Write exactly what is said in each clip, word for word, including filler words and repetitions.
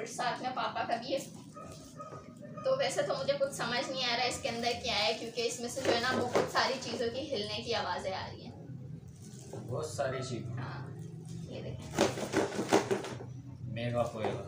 और साथ में पापा का भी है। तो वैसे तो मुझे कुछ समझ नहीं आ रहा है इसके अंदर क्या है, क्योंकि इसमें से जो है ना बहुत सारी चीज़ों की हिलने की आवाज़ें आ रही हैं, बहुत सारी चीज़। हाँ ये देखें, मेगा पोएगा।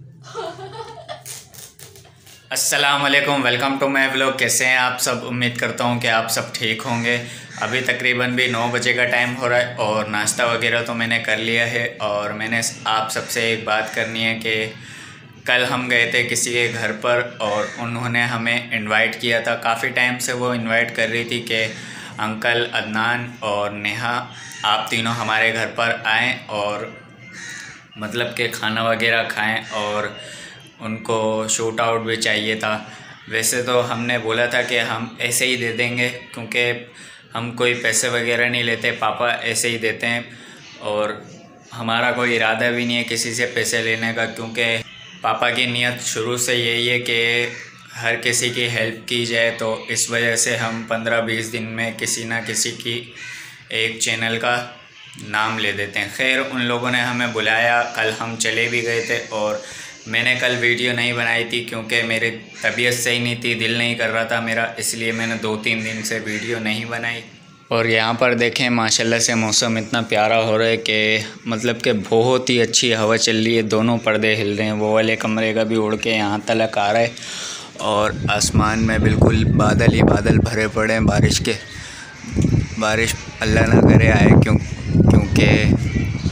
अस्सलाम वालेकुम, वेलकम टू माय व्लॉग। कैसे हैं आप सब? उम्मीद करता हूं कि आप सब ठीक होंगे। अभी तकरीबन भी नौ बजे का टाइम हो रहा है और नाश्ता वगैरह तो मैंने कर लिया है। और मैंने आप सबसे एक बात करनी है कि कल हम गए थे किसी के घर पर और उन्होंने हमें इनवाइट किया था। काफ़ी टाइम से वो इनवाइट कर रही थी कि अंकल अदनान और नेहा आप तीनों हमारे घर पर आएँ और मतलब कि खाना वगैरह खाएं, और उनको शूट आउट भी चाहिए था। वैसे तो हमने बोला था कि हम ऐसे ही दे देंगे, क्योंकि हम कोई पैसे वगैरह नहीं लेते, पापा ऐसे ही देते हैं और हमारा कोई इरादा भी नहीं है किसी से पैसे लेने का, क्योंकि पापा की नीयत शुरू से यही है कि हर किसी की हेल्प की जाए। तो इस वजह से हम पंद्रह बीस दिन में किसी ना किसी की एक चैनल का नाम ले देते हैं। खैर, उन लोगों ने हमें बुलाया, कल हम चले भी गए थे और मैंने कल वीडियो नहीं बनाई थी क्योंकि मेरी तबीयत सही नहीं थी, दिल नहीं कर रहा था मेरा, इसलिए मैंने दो तीन दिन से वीडियो नहीं बनाई। और यहाँ पर देखें माशाल्लाह से मौसम इतना प्यारा हो रहा है कि मतलब कि बहुत ही अच्छी हवा चल रही है, दोनों पर्दे हिल रहे हैं, वो वाले कमरे का भी उड़ के यहाँ तलक आ रहा है और आसमान में बिल्कुल बादल ही बादल भरे पड़े हैं बारिश के। बारिश अल्लाह ना करे आए, क्यों क्योंकि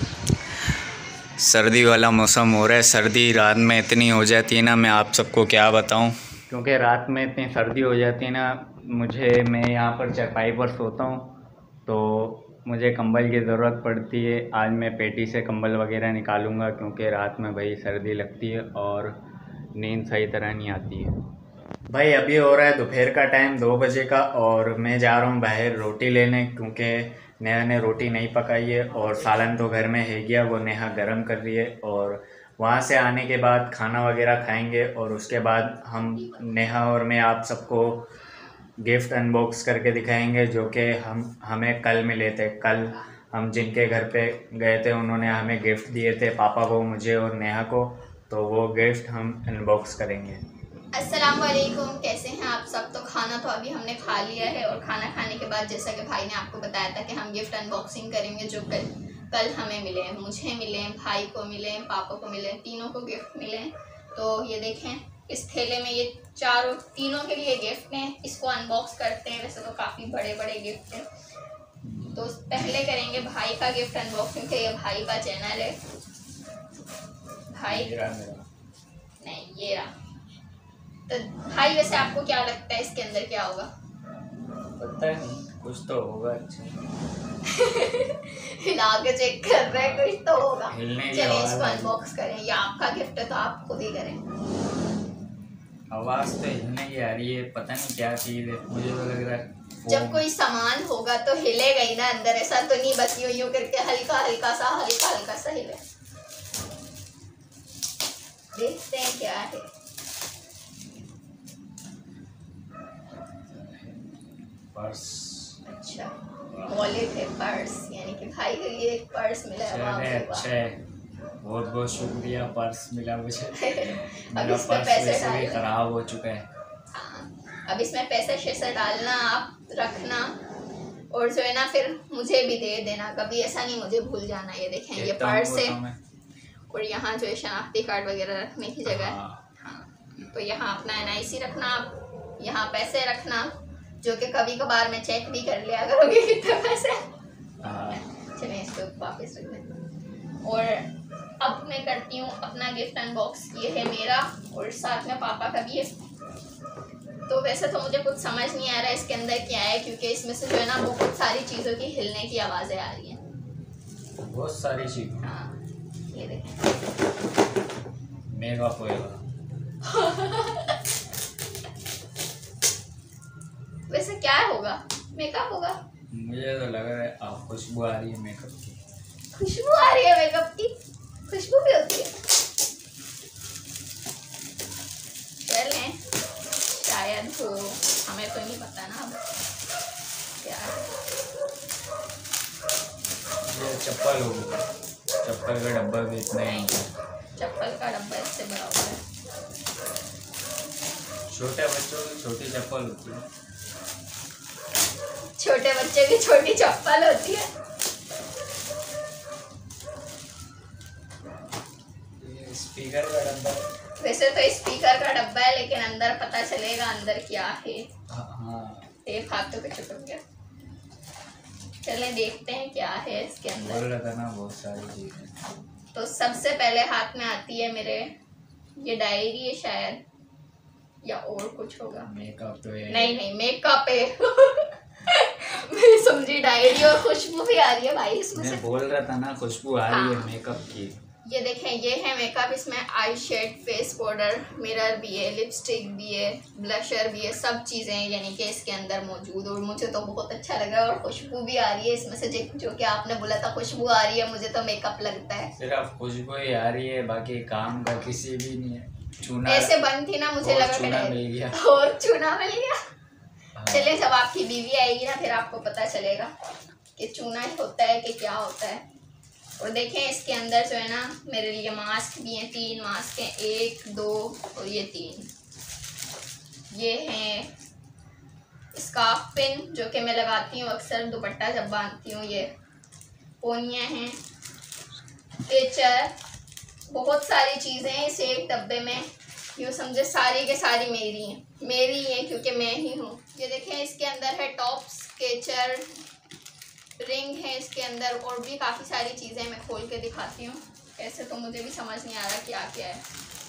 सर्दी वाला मौसम हो रहा है। सर्दी रात में इतनी हो जाती है ना, मैं आप सबको क्या बताऊं, क्योंकि रात में इतनी सर्दी हो जाती है ना, मुझे मैं यहाँ पर चारपाई पर सोता हूँ तो मुझे कंबल की ज़रूरत पड़ती है। आज मैं पेटी से कंबल वगैरह निकालूंगा क्योंकि रात में भाई सर्दी लगती है और नींद सही तरह नहीं आती है। भाई अभी हो रहा है दोपहर का टाइम, दो बजे का, और मैं जा रहा हूँ बाहर रोटी लेने, क्योंकि नेहा ने रोटी नहीं पकाई है और सालन तो घर में है गया, वो नेहा गरम कर रही है। और वहाँ से आने के बाद खाना वगैरह खाएंगे और उसके बाद हम नेहा और मैं आप सबको गिफ्ट अनबॉक्स करके दिखाएंगे जो कि हम हमें कल मिले थे। कल हम जिनके घर पे गए थे उन्होंने हमें गिफ्ट दिए थे, पापा को, मुझे और नेहा को, तो वो गिफ्ट हम अनबॉक्स करेंगे। अस्सलाम वालेकुम, कैसे हैं आप सब? तो खाना तो अभी हमने खा लिया है और खाना खाने के बाद जैसा कि भाई ने आपको बताया था कि हम गिफ्ट अनबॉक्सिंग करेंगे जो कल कल हमें मिले हैं, मुझे मिले हैं, भाई को मिले हैं, पापा को मिले हैं, तीनों को गिफ्ट मिले हैं। तो ये देखें इस थैले में ये चारों तीनों के लिए गिफ्ट हैं, इसको अनबॉक्स करते हैं। वैसे तो काफ़ी बड़े बड़े गिफ्ट हैं, तो पहले करेंगे भाई का गिफ्ट अनबॉक्सिंग, ये भाई का चैनल है। भाई नहीं ये रहा। तो भाई वैसे आपको क्या लगता है इसके अंदर क्या होगा? पता नहीं, कुछ तो होगा। अच्छा हिला के चेक कर रहे हैं, कुछ तो होगा। चलिए इसको आवाज अनबॉक्स करें, या आपका गिफ्ट है तो आप खुद ही करें। आवाज तो हिलने की आ रही है, पता नहीं क्या चीज है, मुझे तो लग रहा है जब कोई सामान होगा तो हिलेगा ही ना अंदर, ऐसा तो नहीं बस यूं यूं करके हल्का हल्का सा हल्का हल्का सा हिले। देखते हैं क्या है। पर्स। अच्छा वॉलेट है, पर्स, यानी कि भाई के लिए एक पर्स मिला है। अच्छा है, बहुत बहुत शुक्रिया, पर्स मिला मुझे। अब इसमें पैसे डालना, खराब हो चुका है। हाँ अब इसमें पैसे शैसे डालना, आप रखना और जो है ना फिर मुझे भी दे देना, कभी ऐसा नहीं मुझे भूल जाना। ये देखें ये पर्स है और यहाँ जो है शनाख्ती कार्ड वगैरह रखने की जगह है। हाँ तो यहाँ अपना एन आई सी रखना, आप यहाँ पैसे रखना, जो कि कभी कभार मैं चेक भी कर लिया करोगे कितने पैसे। चलिए इसको वापस रख दें। और अब मैं करती हूँ अपना गिफ्ट अनबॉक्स। ये है मेरा और साथ में पापा का भी है। तो वैसे तो मुझे कुछ समझ नहीं आ रहा है इसके अंदर क्या है, क्योंकि इसमें से जो है ना बहुत सारी चीज़ों की हिलने की आवाज़ें आ रही हैं, बहुत सारी चीज़। हाँ ये देखें, मेगा पोएगा। वैसे क्या होगा? मेकअप होगा? मुझे तो लग रहा है आप खुशबू आ रही है मेकअप की। खुशबू आ रही है मेकअप की? खुशबू भी होती है? चलें, शायद हो, हमें तो नहीं पता ना अब क्या है। ये चप्पल होगी, चप्पल का डब्बा भी इतना ही। चप्पल का डब्बा इससे बड़ा हुआ है। छोटे बच्चों की छोटी चप्पल होती है। छोटे बच्चे की छोटी चप्पल होती है। स्पीकर का डब्बा। वैसे तो स्पीकर का डब्बा है, लेकिन अंदर पता चलेगा अंदर क्या है। हाँ। एक हाथों पे चिपक गया। चले देखते हैं क्या है इसके अंदर। बोल रहा था ना बहुत सारी चीजें। तो सबसे पहले हाथ में आती है मेरे, ये डायरी है शायद, या और कुछ होगा। मेकअप तो है। नहीं नहीं मेकअप है। मैं समझी डायरी और खुशबू भी आ रही है भाई इसमें से। मैं बोल रहा था ना खुशबू आ रही है हाँ। मेकअप की। ये देखें, ये है मेकअप। इसमें eye shade, face powder, mirror भी है, लिपस्टिक भी है, ब्लशर भी है, सब चीज़ें यानी कि इसके अंदर मौजूद। और मुझे तो बहुत अच्छा लग रहा है। और खुशबू भी आ रही है इसमें से, जो कि आपने बोला था खुशबू आ रही है, मुझे तो मेकअप लगता है। सिर्फ खुशबू ही आ रही है, बाकी काम का किसी भी नहीं है। चूना ऐसे बंद थी ना, मुझे लगा चूना मिल गया। और चूना मिल गया। हाँ। चलिए, जब आपकी बीवी आएगी ना फिर आपको पता चलेगा कि चूना होता है कि क्या होता है। और देखें इसके अंदर जो है ना, मेरे लिए मास्क भी हैं, तीन मास्क हैं, एक दो और ये तीन। ये हैं स्कार्फ पिन जो कि मैं लगाती हूँ अक्सर दुपट्टा जब बांधती हूँ। ये पोनियाँ हैं, केचर, बहुत सारी चीज़ें हैं इस एक डब्बे में। यूँ समझे सारी के सारी मेरी हैं, मेरी हैं क्योंकि मैं ही हूँ। ये देखें इसके अंदर है टॉप्स, केचर, रिंग है इसके अंदर, और भी काफ़ी सारी चीज़ें मैं खोल के दिखाती हूँ। ऐसे तो मुझे भी समझ नहीं आ रहा क्या क्या है।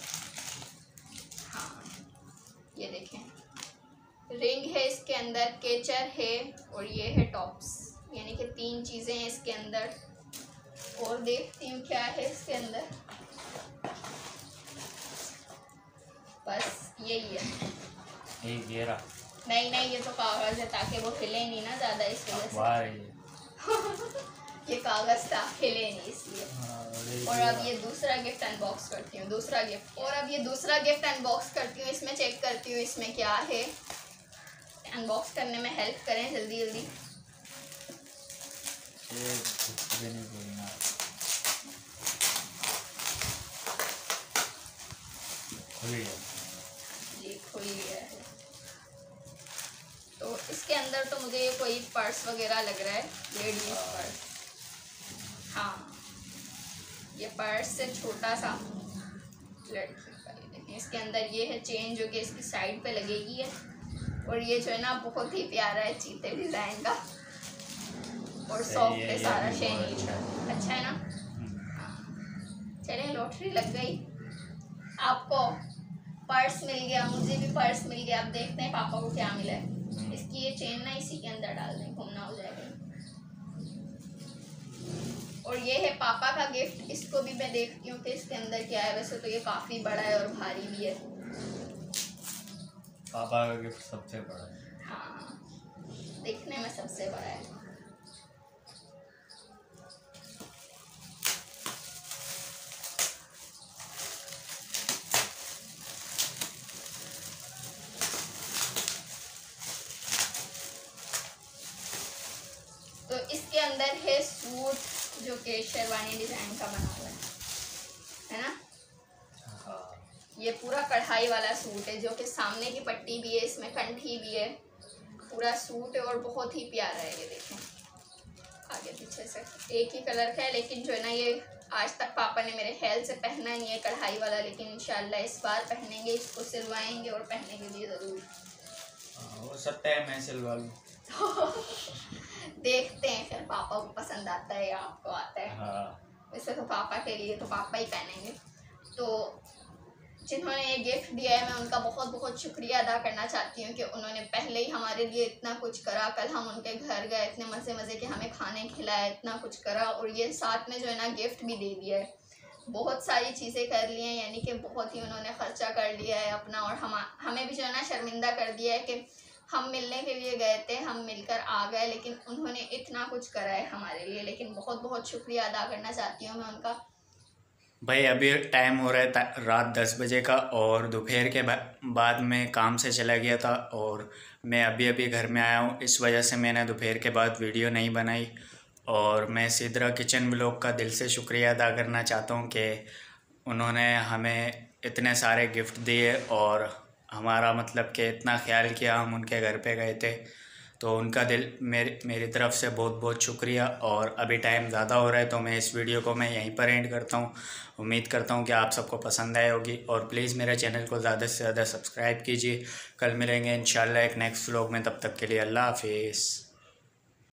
हाँ, ये देखें रिंग है इसके अंदर, केचर है और ये है टॉप्स, यानी कि तीन चीज़ें हैं इसके अंदर। और देखती हूँ क्या है इसके अंदर। बस यही है। एक घेरा। नहीं नहीं, ये तो कागज़ है ताकि वो हिले नहीं ना ज़्यादा, इस वजह से। ये कागज़ था, हिले नहीं इसलिए। हाँ, और अब ये दूसरा गिफ्ट अनबॉक्स करती हूँ, दूसरा गिफ्ट। और अब ये दूसरा गिफ्ट अनबॉक्स करती हूँ, इसमें चेक करती हूँ इसमें क्या है। अनबॉक्स करने में हेल्प करें जल्दी जल्दी। ये खुल गया है। तो इसके अंदर तो मुझे ये कोई पर्स वगैरह लग रहा है, लेडीज पर्स। हाँ, ये पर्स से छोटा सा लड़की का। ये देखें इसके अंदर ये है चेन जो कि इसकी साइड पे लगेगी है। और ये जो है ना बहुत ही प्यारा है, चीते डिज़ाइन का और सॉफ्ट है सारा शेनी। अच्छा है ना। चलिए, लॉटरी लग गई। आपको पर्स मिल गया, मुझे भी पर्स मिल गया। अब देखते हैं पापा को क्या मिला है। इसकी ये चेन ना इसी के अंदर डाल दें, घूमना हो जाएगा। और ये है पापा का गिफ्ट, इसको भी मैं देखती हूँ कि इसके अंदर क्या है। वैसे तो ये काफ़ी बड़ा है और भारी भी है। पापा का गिफ्ट सबसे बड़ा है। हाँ, दिखने में सबसे बड़ा है। तो इसके अंदर है सूट जो कि शेरवानी डिज़ाइन का बना हुआ है, है ना। ये पूरा कढ़ाई वाला सूट है जो कि सामने की पट्टी भी है, इसमें कंठी भी है, पूरा सूट है और बहुत ही प्यारा है। ये देखें आगे पीछे से एक ही कलर का है, लेकिन जो है ना ये आज तक पापा ने मेरे ख्याल से पहना नहीं है कढ़ाई वाला, लेकिन इंशाल्लाह इस बार पहनेंगे, इसको सिलवाएंगे और पहनने के लिए ज़रूर। हो सकता है मैं सिलवा लूँ। देखते हैं फिर पापा को पसंद आता है या आपको आता है। हाँ। वैसे तो पापा के लिए तो पापा ही पहनेंगे। तो जिन्होंने ये गिफ्ट दिया है मैं उनका बहुत बहुत शुक्रिया अदा करना चाहती हूँ कि उन्होंने पहले ही हमारे लिए इतना कुछ करा। कल हम उनके घर गए, इतने मज़े मज़े के हमें खाने खिलाया, इतना कुछ करा, और ये साथ में जो है ना गिफ्ट भी दे दिया है। बहुत सारी चीज़ें कर ली हैं, यानी कि बहुत ही उन्होंने ख़र्चा कर लिया है अपना, और हम हमें भी जो है ना शर्मिंदा कर दिया है कि हम मिलने के लिए गए थे, हम मिलकर आ गए, लेकिन उन्होंने इतना कुछ करा है हमारे लिए। लेकिन बहुत बहुत शुक्रिया अदा करना चाहती हूँ मैं उनका। भाई अभी टाइम हो रहा है रात दस बजे का, और दोपहर के बाद मैं काम से चला गया था और मैं अभी अभी घर में आया हूँ। इस वजह से मैंने दोपहर के बाद वीडियो नहीं बनाई। और मैं सिद्रा किचन ब्लॉग का दिल से शुक्रिया अदा करना चाहता हूँ कि उन्होंने हमें इतने सारे गिफ्ट दिए और हमारा मतलब कि इतना ख्याल किया। हम उनके घर पे गए थे, तो उनका दिल मेरी मेरी तरफ से बहुत बहुत शुक्रिया। और अभी टाइम ज़्यादा हो रहा है, तो मैं इस वीडियो को मैं यहीं पर एंड करता हूँ। उम्मीद करता हूँ कि आप सबको पसंद आई होगी, और प्लीज़ मेरे चैनल को ज़्यादा से ज़्यादा सब्सक्राइब कीजिए। कल मिलेंगे इंशाल्लाह एक नेक्स्ट व्लॉग में, तब तक के लिए अल्लाह हाफिज़।